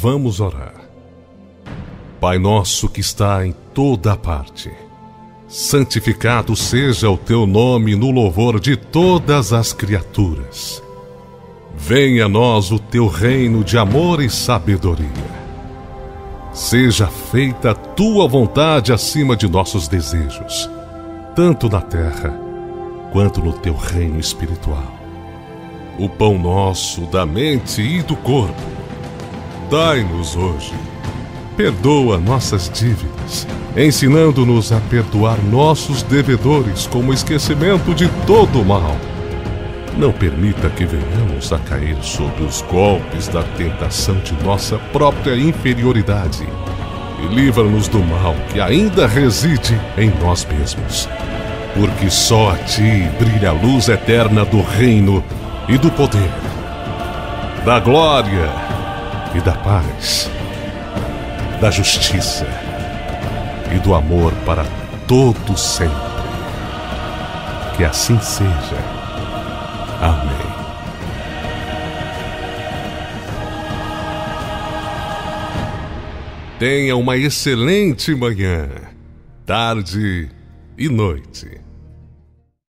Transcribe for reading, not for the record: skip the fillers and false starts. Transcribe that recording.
vamos orar. Pai nosso que está em toda parte, santificado seja o teu nome no louvor de todas as criaturas. Venha a nós o teu reino de amor e sabedoria. Seja feita a tua vontade acima de nossos desejos, tanto na terra quanto no teu reino espiritual. O pão nosso da mente e do corpo, dai-nos hoje. Perdoa nossas dívidas, ensinando-nos a perdoar nossos devedores como esquecimento de todo o mal. Não permita que venhamos a cair sob os golpes da tentação de nossa própria inferioridade e livra-nos do mal que ainda reside em nós mesmos. Porque só a ti brilha a luz eterna do reino e do poder, da glória e da paz, da justiça e do amor para todo sempre. Que assim seja. Amém. Tenha uma excelente manhã, tarde e noite.